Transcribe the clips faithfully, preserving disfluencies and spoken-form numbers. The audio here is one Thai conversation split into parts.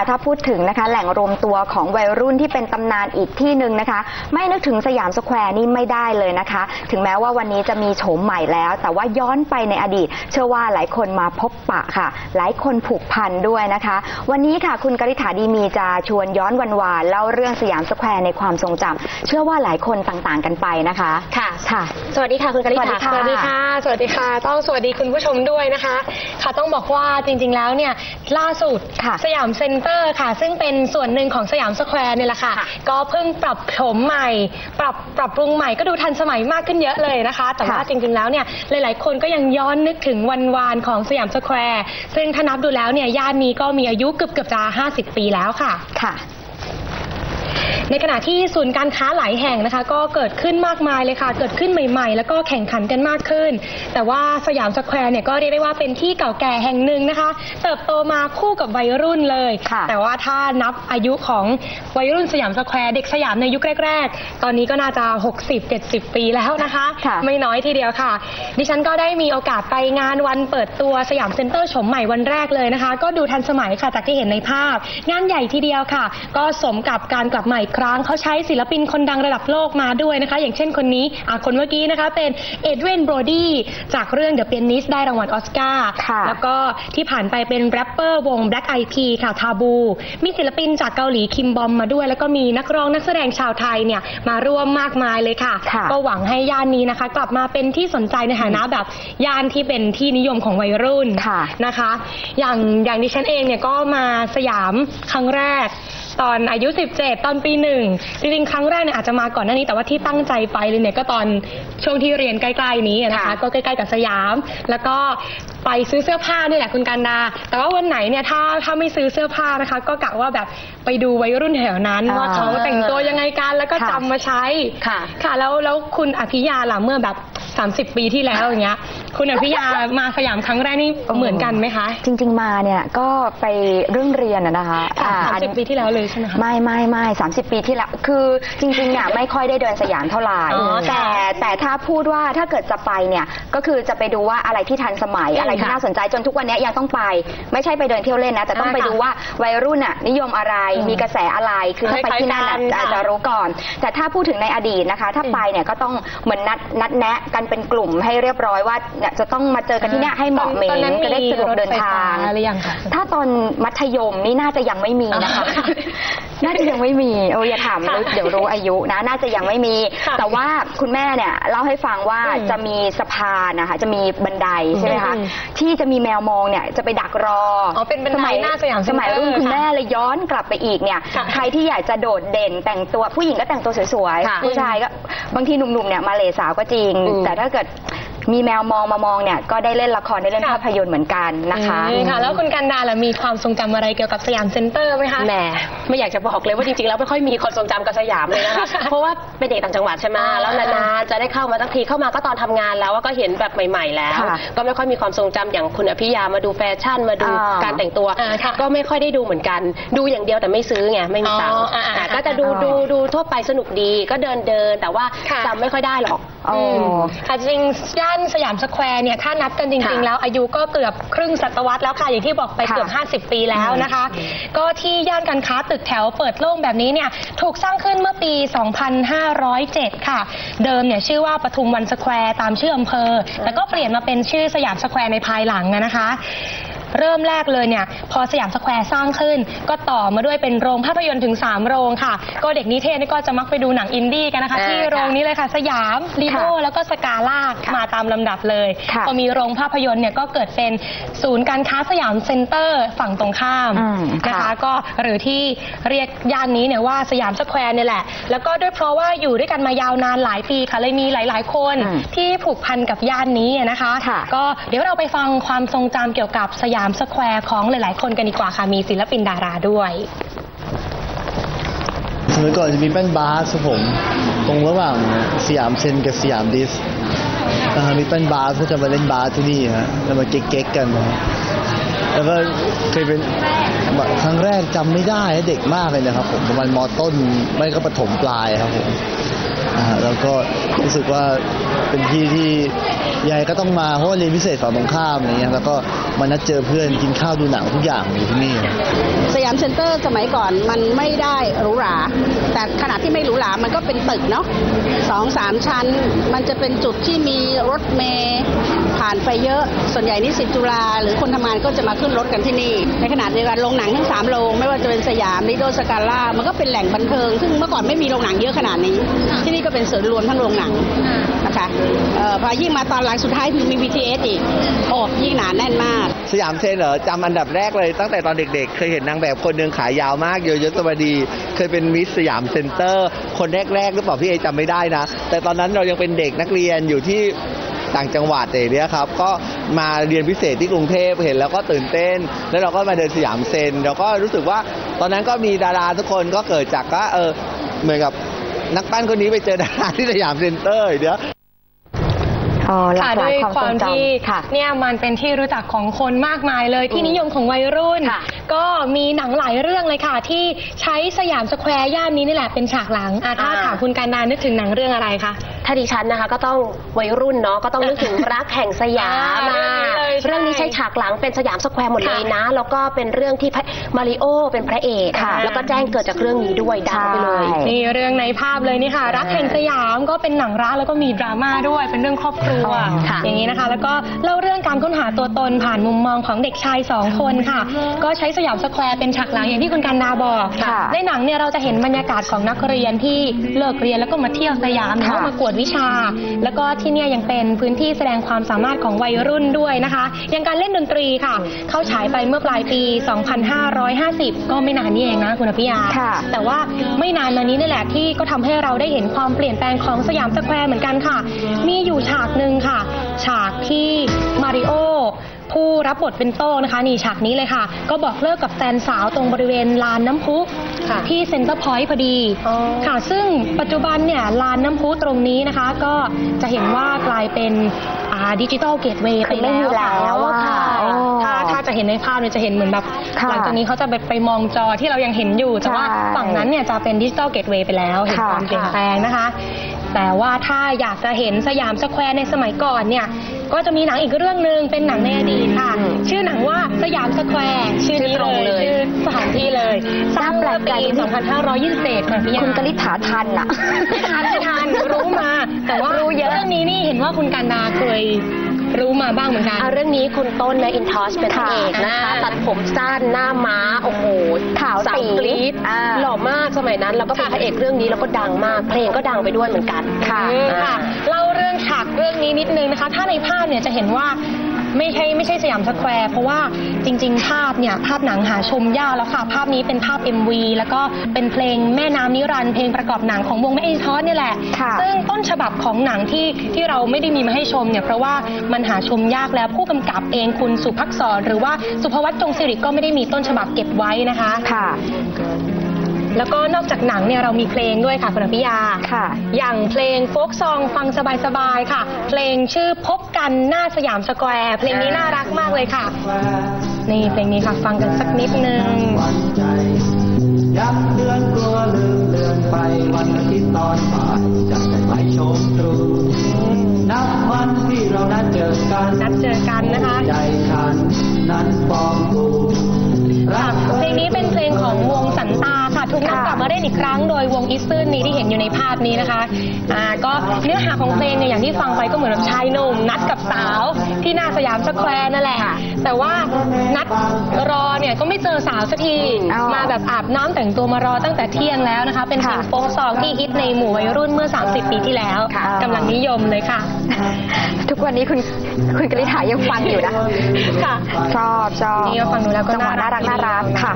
ถ้าพูดถึงนะคะแหล่งรวมตัวของวัยรุ่นที่เป็นตำนานอีกที่หนึ่งนะคะไม่นึกถึงสยามสแควร์นี่ไม่ได้เลยนะคะถึงแม้ว่าวันนี้จะมีโฉมใหม่แล้วแต่ว่าย้อนไปในอดีตเชื่อว่าหลายคนมาพบปะค่ะหลายคนผูกพันด้วยนะคะวันนี้ค่ะคุณกฤษฐาดีมีจะชวนย้อนวันวานเล่าเรื่องสยามสแควร์ในความทรงจำเชื่อว่าหลายคนต่างๆกันไปนะคะค่ะค่ะสวัสดีค่ะคุณกฤษฐาสวัสดีค่ะสวัสดีค่ะต้องสวัสดีคุณผู้ชมด้วยนะคะค่ะต้องบอกว่าจริงๆแล้วเนี่ยล่าสุดสยามเซ็นเตอร์ค่ะซึ่งเป็นส่วนหนึ่งของสยามสแควร์เนี่ยแหละค่ะก็เพิ่งปรับโฉมใหม่ปรับปรับปรุงใหม่ก็ดูทันสมัยมากขึ้นเยอะเลยนะคะแต่ว่าจริงๆแล้วเนี่ยหลายๆคนก็ยังย้อนนึกถึงวันวานของสยามสแควร์ซึ่งถ้านับดูแล้วเนี่ยย่านนี้ก็มีอายุเกือบเกือบจะห้าสิบปีแล้วค่ะค่ะในขณะที่ศูนย์การค้าหลายแห่งนะคะก็เกิดขึ้นมากมายเลยค่ะเกิดขึ้นใหม่ๆแล้วก็แข่งขันกันมากขึ้นแต่ว่าสยามสแควร์เนี่ยก็เรียกได้ว่าเป็นที่เก่าแก่แห่งหนึ่งนะคะเติบโตมาคู่กับวัยรุ่นเลยแต่ว่าถ้านับอายุของวัยรุ่นสยามสแควร์เด็กสยามในยุคแรกๆตอนนี้ก็น่าจะ หกสิบ เจ็ดสิบ ปีแล้วนะคะไม่น้อยทีเดียวค่ะดิฉันก็ได้มีโอกาสไปงานวันเปิดตัวสยามเซ็นเตอร์โฉมใหม่วันแรกเลยนะคะก็ดูทันสมัยค่ะจากที่เห็นในภาพงานใหญ่ทีเดียวค่ะก็สมกับการกลับมาอีกครั้งเขาใช้ศิลปินคนดังระดับโลกมาด้วยนะคะอย่างเช่นคนนี้คนเมื่อกี้นะคะเป็นเอเดรียน โบรดี้จากเรื่อง The Pianist ได้รางวัลออสการ์แล้วก็ที่ผ่านไปเป็นแรปเปอร์วง Black Eyed Peas ค่ะทาบูมีศิลปินจากเกาหลีคิมบอมมาด้วยแล้วก็มีนักร้องนักแสดงชาวไทยเนี่ยมาร่วมมากมายเลยค่ะก็หวังให้ย่านนี้นะคะกลับมาเป็นที่สนใจในฐานะแบบย่านที่เป็นที่นิยมของวัยรุ่นนะคะอย่างอย่างดิฉันเองเนี่ยก็มาสยามครั้งแรกตอนอายุสิบเจ็ดตอนปีหนึ่งจริงๆครั้งแรกเนี่ยอาจจะมาก่อนหน้านี้แต่ว่าที่ตั้งใจไปเลยเนี่ยก็ตอนช่วงที่เรียนใกล้ๆนี้นะคะก็ใกล้ๆกับสยามแล้วก็ไปซื้อเสื้อผ้านี่แหละคุณกันดาแต่ว่าวันไหนเนี่ยถ้าถ้าไม่ซื้อเสื้อผ้านะคะก็กะว่าแบบไปดูวัยรุ่นแถวนั้นว่าเขาแต่งตัวยังไงกันแล้วก็จำมาใช้ค่ะค่ะแล้วแล้วคุณอภิญาล่ะเมื่อแบบสามสิบปีที่แล้วอย่างเงี้ยคุณอภิญามาสยามครั้งแรกนี่เหมือนกันไหมคะจริงๆมาเนี่ยก็ไปเรื่องเรียนนะคะสามสิบปีที่แล้วเลยใช่ไหมคะไม่ไม่ไม่สามสิบปีที่แล้วคือจริงๆเนี่ยไม่ค่อยได้เดินสยามเท่าไหร่แต่แต่ถ้าพูดว่าถ้าเกิดจะไปเนี่ยก็คือจะไปดูว่าอะไรที่ทันสมัยอะไรที่น่าสนใจจนทุกวันนี้ยังต้องไปไม่ใช่ไปเดินเที่ยวเล่นนะแต่ต้องไปดูว่าวัยรุ่นน่ะนิยมอะไรมีกระแสอะไรคือถ้าไปที่นั่นอาจจะรู้ก่อนแต่ถ้าพูดถึงในอดีตนะคะถ้าไปเนี่ยก็ต้องเหมือนนัดนัดแนะกันเป็นกลุ่มให้เรียบร้อยว่าจะต้องมาเจอกันที่นี่ให้เหมาะเหม็นจะได้สะดวกเดินทางถ้าตอนมัธยมนี่น่าจะยังไม่มีนะคะน่าจะยังไม่มีโอ้ยอย่าถามเดี๋ยวรู้อายุนะน่าจะยังไม่มีแต่ว่าคุณแม่เนี่ยเล่าให้ฟังว่าจะมีสะพานนะคะจะมีบันไดใช่ไหมคะที่จะมีแมวมองเนี่ยจะไปดักรออ๋อเป็นบันไดหน้าสยามสมัยรุ่นคุณแม่เลยย้อนกลับไปอีกเนี่ยใครที่อยากจะโดดเด่นแต่งตัวผู้หญิงก็แต่งตัวสวยๆผู้ชายก็บางทีหนุ่มๆเนี่ยมาเลสาวก็จริงแต่ถ้าเกิดมีแมวมองมามองเนี่ยก็ได้เล่นละครได้เล่นภาพยนตร์เหมือนกันนะคะค่ะแล้วคุณกันดาล่ะมีความทรงจำอะไรเกี่ยวกับสยามเซ็นเตอร์ไหมคะแหมไม่อยากจะบอกเลยว่าจริงๆแล้วไม่ค่อยมีความทรงจำกับสยามเลยนะคะเพราะว่าเป็นเด็กต่างจังหวัดใช่ไหมแล้วนานๆจะได้เข้ามาสักทีเข้ามาก็ตอนทำงานแล้วก็เห็นแบบใหม่ๆแล้วก็ไม่ค่อยมีความทรงจำอย่างคุณอภิญามาดูแฟชั่นมาดูการแต่งตัวก็ไม่ค่อยได้ดูเหมือนกันดูอย่างเดียวแต่ไม่ซื้อไงไม่มีตังค์ก็จะดูดูดูทั่วไปสนุกดีก็เดินเดินแต่ว่าจำไม่ค่อยได้หรอกค่ะจริงย่านสยามสแควร์เนี่ยถ้านับกันจริงๆแล้วอายุก็เกือบครึ่งศตวรรษแล้วค่ะอย่างที่บอกไปเกือบห้าสิบปีแล้วนะคะก็ที่ย่านการค้าตึกแถวเปิดโล่งแบบนี้เนี่ยถูกสร้างขึ้นเมื่อปี สองพันห้าร้อยเจ็ด ค่ะเดิมเนี่ยชื่อว่าปทุมวันสแควร์ตามชื่ออำเภอแล้วก็เปลี่ยนมาเป็นชื่อสยามสแควร์ในภายหลังนะคะเริ่มแรกเลยเนี่ยพอสยามสแควร์สร้างขึ้นก็ต่อมาด้วยเป็นโรงภาพยนตร์ถึงสามโรงค่ะก็เด็กนิเทศนี่ก็จะมักไปดูหนังอินดี้กันนะคะที่โรงนี้เลยค่ะสยามลีโอแล้วก็สกาล่ามาตามลำดับเลยพอมีโรงภาพยนตร์เนี่ยก็เกิดเป็นศูนย์การค้าสยามเซ็นเตอร์ฝั่งตรงข้ามนะคะก็หรือที่เรียกย่านนี้เนี่ยว่าสยามสแควร์เนี่ยแหละแล้วก็ด้วยเพราะว่าอยู่ด้วยกันมายาวนานหลายปีค่ะเลยมีหลายๆคนที่ผูกพันกับย่านนี้นะคะก็เดี๋ยวเราไปฟังความทรงจำเกี่ยวกับสยามสแควร์ของหลายๆคนกันดีกว่าค่ะมีศิลปินดาราด้วยสมัยก่อนจะมีแป้นบาสผมตรงระหว่างสยามเซนกับสยามดิสมีแป้นบาสก็จะมาเล่นบาสที่นี่ฮะแล้วมาเก๊กๆกันแล้วก็เคยเป็นครั้งแรกจำไม่ได้เด็กมากเลยนะครับผมประมาณม.ต้นไม่ก็ประถมปลายครับผมแล้วก็รู้สึกว่าเป็นที่ที่ยายก็ต้องมาเพราะว่าเรียนพิเศษฝั่งตรงข้ามอะไรเงี้ยแล้วก็มานัดเจอเพื่อนกินข้าวดูหนังทุกอย่างอยู่ที่นี่สยามเซ็นเตอร์สมัยก่อนมันไม่ได้หรูหราแต่ขณะที่ไม่หรูหรามันก็เป็นตึกเนาะสองสามชั้นมันจะเป็นจุดที่มีรถเมล์ผ่านไปเยอะส่วนใหญ่นิสิตจุฬาหรือคนทำงานก็จะมาขึ้นรถกันที่นี่ในขณะเดียวกันโรงหนังทั้งสามโรงไม่ว่าจะเป็นสยามลิโดสกาล่ามันก็เป็นแหล่งบันเทิงซึ่งเมื่อก่อนไม่มีโรงหนังเยอะขนาดนี้ที่นี่ก็เป็นศูนย์รวมทั้งโรงหนังนะคะพอยิ่งมาตอนหลังสุดท้ายมี บี ที เอส อีกโอ้ยิ่งหนาแน่นมากสยามเซ็นเหรอจำอันดับแรกเลยตั้งแต่ตอนเด็กๆเคยเห็นนางแบบคนหนึ่งขายาวมากโยโยสวัสดีเคยเป็นมิสสยามเซ็นเตอร์คนแรกๆหรือเปล่าพี่เอจำไม่ได้นะแต่ตอนนั้นเรายังเป็นเด็กนักเรียนอยู่ที่ต่างจังหวัดเนี้ยครับก็มาเรียนพิเศษที่กรุงเทพเห็นแล้วก็ตื่นเต้นแล้วเราก็มาเดินสยามเซ็นเราก็รู้สึกว่าตอนนั้นก็มีดาราทุกคนก็เกิดจากก็เออเหมือนกับนักปั้นคนนี้ไปเจอดาราที่สยามเซ็นเตอร์เดี๋ยวค่ะด้วยความที่เนี่ยมันเป็นที่รู้จักของคนมากมายเลยที่นิยมของวัยรุ่นก็มีหนังหลายเรื่องเลยค่ะที่ใช้สยามสแควร์ย่านนี้นี่แหละเป็นฉากหลังถ้าถามคุณการดานึกถึงหนังเรื่องอะไรคะถ้าดิฉันนะคะก็ต้องวัยรุ่นเนาะก็ต้องนึกถึงรักแห่งสยามเรื่องนี้ใช้ฉากหลังเป็นสยามสแควร์หมดเลยนะแล้วก็เป็นเรื่องที่มาริโอเป็นพระเอกแล้วก็แจ้งเกิดจากเรื่องนี้ด้วยดังไปเลยนี่เรื่องในภาพเลยนี่ค่ะรักแห่งสยามก็เป็นหนังรักแล้วก็มีดราม่าด้วยเป็นเรื่องครอบครัวอย่างนี้นะคะแล้วก็เล่าเรื่องการค้นหาตัวตนผ่านมุมมองของเด็กชายสองคนค่ะก็ใช้สยามสแควร์เป็นฉากหลังอย่างที่คุณการดาบอกในหนังเนี่ยเราจะเห็นบรรยากาศของนักเรียนที่เลิกเรียนแล้วก็มาเที่ยวสยามแล้วมากวดวิชาแล้วก็ที่นี่ยังเป็นพื้นที่แสดงความสามารถของวัยรุ่นด้วยนะคะอย่างการเล่นดนตรีค่ะเข้าฉายไปเมื่อปลายปีสองพันห้าร้อยห้าสิบก็ไม่นานนี้เองนะคุณอภิยาแต่ว่าไม่นานมานี้นี่แหละที่ก็ทำให้เราได้เห็นความเปลี่ยนแปลงของสยามสแควร์เหมือนกันค่ะมีอยู่ฉากหนึ่งค่ะฉากที่มาริโอผู้รับบทเป็นโต้นะคะนี่ฉากนี้เลยค่ะก็บอกเลิกกับแฟนสาวตรงบริเวณลานน้ำพุที่เซ็นเตอร์พอยต์พอดีค่ะซึ่งปัจจุบันเนี่ยลานน้ำพุตรงนี้นะคะก็จะเห็นว่ากลายเป็นดิจิทัลเกตเวย์ไปแล้วค่ะถ้าถ้าจะเห็นในภาพเนี่ยจะเห็นเหมือนแบบหลังจากนี้เขาจะไปไปมองจอที่เรายังเห็นอยู่แต่ว่าฝั่งนั้นเนี่ยจะเป็นดิจิทัลเกตเวย์ไปแล้วเห็นความเปลี่ยนแปลงนะคะแต่ว่าถ้าอยากจะเห็นสยามสแควร์ในสมัยก่อนเนี่ยก็จะมีหนังอีกเรื่องหนึ่งเป็นหนังในอดีตค่ะชื่อหนังว่าสยามสแควร์ชื่อนี้เลยชื่อสถานที่เลยสร้างเมื่อปีสองพันห้าร้อยยี่สิบเอ็ดค่ะพี่คุณกฤษฐาทันอ่ะทันไม่ทันรู้มาแต่ว่ารู้เยอะเรื่องนี้นี่เห็นว่าคุณการดาเคยรู้มาบ้างเหมือนกันเรื่องนี้คุณต้นและอินทอชเป็นพระเอกนะคะตัดผมสั้นหน้าม้าโอ้โหขาวตีหล่อมากสมัยนั้นแล้วก็เป็นพระเอกเรื่องนี้แล้วก็ดังมากเพลงก็ดังไปด้วยเหมือนกันค่ะเล่าเรื่องฉากเรื่องนี้นิดนึงนะคะถ้าในภาพเนี่ยจะเห็นว่าไม่ใช่ไม่ใช่สยามสแควร์เพราะว่าจริงๆภาพเนี่ยภาพหนังหาชมยากแล้วค่ะภาพนี้เป็นภาพ เอ็ม วี แล้วก็เป็นเพลงแม่น้ำนิรันดร์เพลงประกอบหนังของวงแม่อินทอสนี่แหละซึ่งต้นฉบับของหนังที่ที่เราไม่ได้มีมาให้ชมเนี่ยเพราะว่ามันหาชมยากแล้วผู้กำกับเองคุณสุภักษรหรือว่าสุภวัฒน์จงศิริก็ไม่ได้มีต้นฉบับเก็บไว้นะคะค่ะแล้วก็นอกจากหนังเนี่ยเรามีเพลงด้วยค่ะคุณอภิยาค่ะอย่างเพลงโฟล์คซองฟังสบายๆค่ะเพลงชื่อพบกันหน้าสยามสแควร์เพลงนี้น่ารักมากเลยค่ะนี่เพลงนี้ค่ะฟังกันสักนิดนึงยับเดือนกลัวลืมเลือนไปวันอาทิตย์ตอนบ่ายจะไปชมตรูนับวันที่เรานัดเจอกันนัดเจอกันนะคะใจฉันนั้นฟองดูเพลงนี้เป็นเพลงของวงสันตาค่ะถูกนำกลับมาเล่นอีกครั้งโดยวงอีสตื้นนี้ที่เห็นอยู่ในภาพนี้นะคะอ่าก็เนื้อหาของเพลงเนี่ยอย่างที่ฟังไปก็เหมือนกับชายหนุ่มนัดกับสาวที่หน้าสยามสแควร์นั่นแหละแต่ว่านัดรอเนี่ยก็ไม่เจอสาวสักทีมาแบบอาบน้ำแต่งตัวมารอตั้งแต่เที่ยงแล้วนะคะเป็นเพลงโฟล์คซองที่ฮิตในหมู่วัยรุ่นเมื่อสามสิบปีที่แล้วกำลังนิยมเลยค่ะทุกวันนี้คุณคุณกฤษฐายังฟังอยู่นะค่ะชอบชอบนี่ก็ฟังดูแล้วก็น่ารักน่ารักค่ะ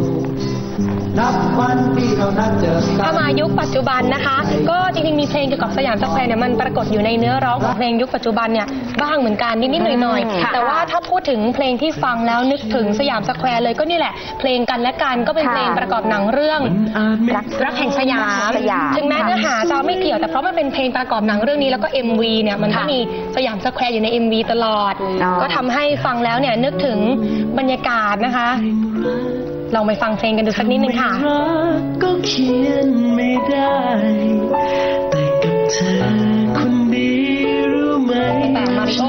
ถ้ามายุคปัจจุบันนะคะก็จริงๆมีเพลงเกี่ยวกับสยามสแควร์เนี่ยมันปรากฏอยู่ในเนื้อร้องของเพลงยุคปัจจุบันเนี่ยบ้างเหมือนกันนิดๆหน่อยๆแต่ว่าถ้าพูดถึงเพลงที่ฟังแล้วนึกถึงสยามสแควร์เลยก็นี่แหละเพลงกันและกันก็เป็นเพลงประกอบหนังเรื่องรักแห่งสยามถึงแม้เนื้อหาจะไม่เกี่ยวแต่เพราะมันเป็นเพลงประกอบหนังเรื่องนี้แล้วก็ เอ็ม วี เนี่ยมันก็มีสยามสแควร์อยู่ใน เอ็ม วี ตลอดก็ทำให้ฟังแล้วเนี่ยนึกถึงบรรยากาศนะคะลองไปฟังเพลงกันดูสักนิดนึงค่ะก็เขียนไม่ได้แต่กับเธอคนดีรู้ไหมแต่มาริโอ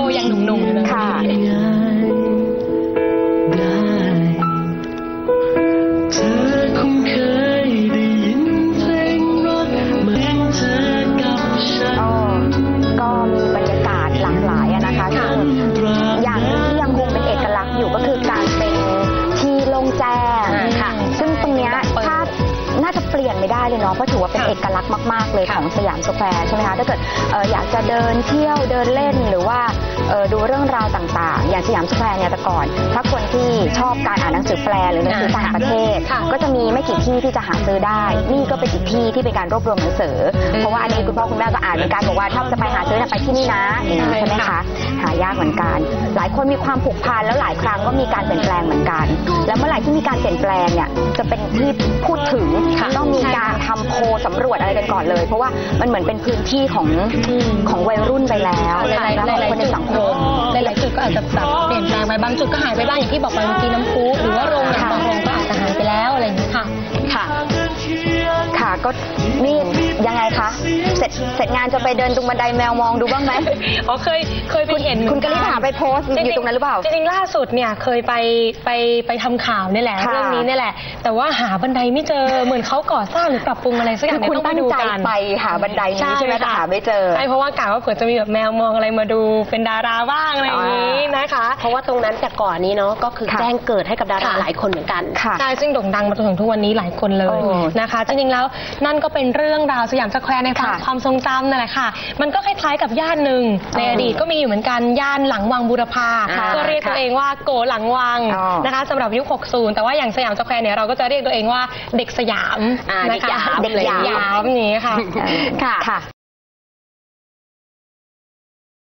เลยเนาะเพราะถือว่าเป็นเอกลักษณ์มากๆเลยของสยามสแควร์ใช่ไหมคะถ้าเกิดเอ่ออยากจะเดินเที่ยวเดินเล่นหรือว่าเอ่อดูเรื่องราวต่างๆอย่างสยามสแควร์เนี่ยแต่ก่อนถ้าคนที่ชอบการอ่านหนังสือแปลหรือหนังสือต่างประเทศก็จะมีไม่กี่ที่ที่จะหาซื้อได้นี่ก็เป็นอีกที่ที่เป็นการรวบรวมหนังสือเพราะว่าอันนี้คุณพ่อคุณแม่ก็อ่านเหมือนกันบอกว่าถ้าจะไปหาซื้อไปที่นี่นะใช่ไหมคะหายากเหมือนกันหลายคนมีความผูกพันแล้วหลายครั้งก็มีการเปลี่ยนแปลงเหมือนกันแล้วเมื่อไหร่ที่มีการเปลี่ยนแปลงเนี่ยจะเป็นที่พูดถึงต้องมีการทำโพลสำรวจอะไรกันก่อนเลยเพราะว่ามันเหมือนเป็นพื้นที่ของของวัยรุ่นไปแล้วหลายๆคนในสังคมหลายๆจุดก็อาจจะแบบเปลี่ยนแปลงไปบางจุดก็หายไปบ้างอย่างที่บอกไปเมื่อกี้น้ำพุหรือว่าโรงหนังบางโรงก็อาจจะหายไปแล้วอะไรอย่างนี้ค่ะค่ะค่ะก็นี่ยังไงคะเสร็จเสร็จงานจะไปเดินตรงบันไดแมวมองดูบ้างไหมอ๋อเคยเคยไปเห็นคุณกฤษณาไปโพสต์อยู่ตรงนั้นหรือเปล่าจริงๆล่าสุดเนี่ยเคยไปไปไปทำข่าวนี่แหละเรื่องนี้นี่แหละแต่ว่าหาบันไดไม่เจอเหมือนเขาก่อสร้างหรือปรับปรุงอะไรสักอย่างคุณตั้งใจไปหาบันไดนี้ใช่ไหมแต่หาไม่เจอใช่เพราะว่ากะว่าเผื่อจะมีแบบแมวมองอะไรมาดูเป็นดาราบ้างอะไรอย่างนี้นะคะเพราะว่าตรงนั้นแต่ก่อนนี้เนาะก็คือแจ้งเกิดให้กับดาราหลายคนเหมือนกันใช่ซึ่งโด่งดังมาจนถึงทุกวันนี้หลายคนเลยนะคะจริงๆแล้วนั่นก็เป็นเรื่องราวสยามสแควร์ในความทรงจำนั่นแหละค่ะมันก็คล้ายๆกับย่านหนึ่งในอดีตก็มีอยู่เหมือนกันย่านหลังวังบูรพาก็เรียกตัวเองว่าโกหลังวังนะคะสำหรับยุคหกสิบแต่ว่าอย่างสยามสแควร์เนี่ยเราก็จะเรียกตัวเองว่าเด็กสยามนะคะเด็กสยามนี้ค่ะค่ะ